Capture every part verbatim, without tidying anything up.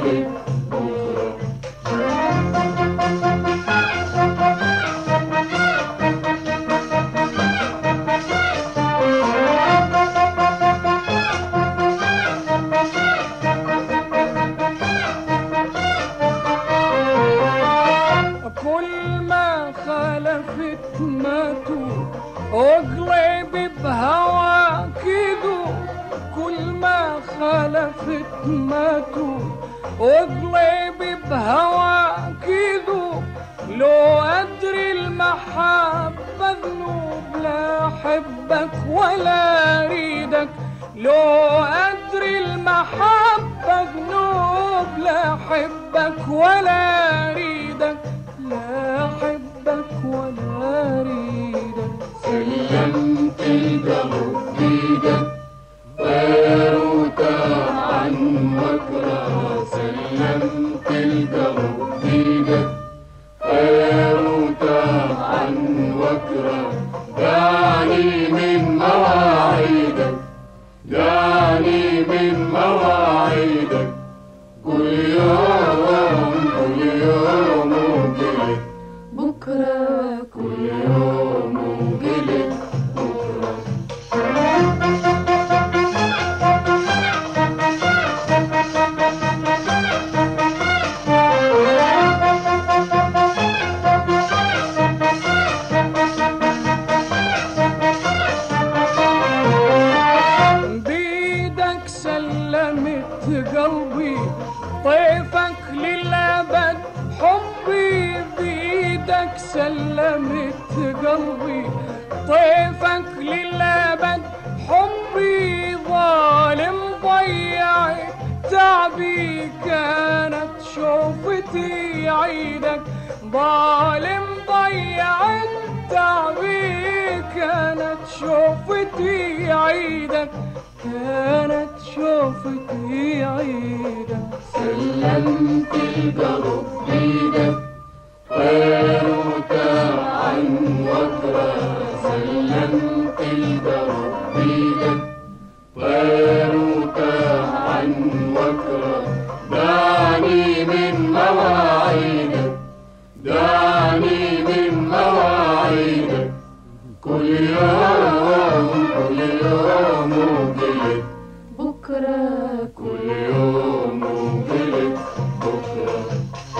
مواعيد بكرة. كل ما خلفت ماتوا وقلبي بهوا كيدو، كل ما خلفت ماتوا وقلبي بهوا كيدو، لو أدري المحبة ذنوب لا أحبك ولا أريدك، لو أدري المحبة ذنوب لا أحبك ولا أريدك، لا أحبك ولا أريدك. سلمت القلب بيدك وروتاه عن وكرة، سلمت القلب بيدك وروتاه عن وكرة، دعني من مواعيدك، دعني من مواعيدك، كل يوم كل يوم وقلت بكرة، كل يوم وقلت بكرة. بيدك سلمت قلبي طيفك للأبد حبي، بيدك سلمت قلبي طيفك للأبد حبي، ظالم ضيع تعبي كانت شوفتي عيدك، ظالم ضيع تعبي كانت شوفتي عيدك، كانت شوفتي عيدك. سلمت القلب بيدك وروتاه عن وكرة، سلمت القلب بيدك وروتاه عن وكرة، دعني من مواعيدك، دعني من مواعيدك، كل يوم كل يوم وقلت بكرة، كل يوم وقلت بكرة.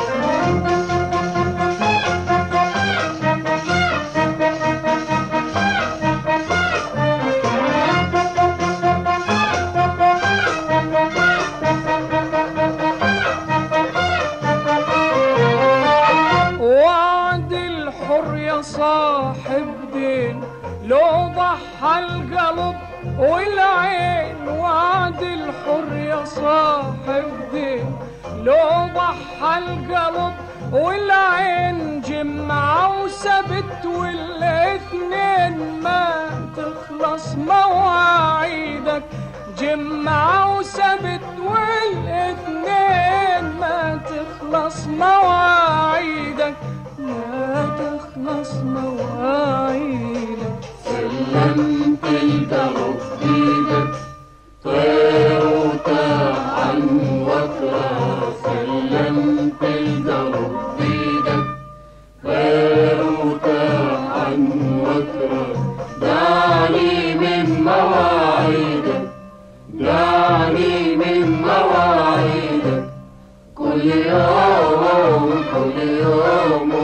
وعد الحر يا صاحب دين لو ضحى القلب والعين، وعد الحر يا صاحب دين لو ضحى القلب والعين، جمعة وسبت والاثنين ما تخلص مواعيدك، جمعة وسبت والاثنين ما تخلص مواعيدك، لا تخلص مواعيدك. سلمت القلب بيدك طيروتاه عن وكرة، سلمت القلب بيدك طيروتاه عن وكرة، دعني من مواعيدك، دعني من مواعيدك، كل يوم كل يوم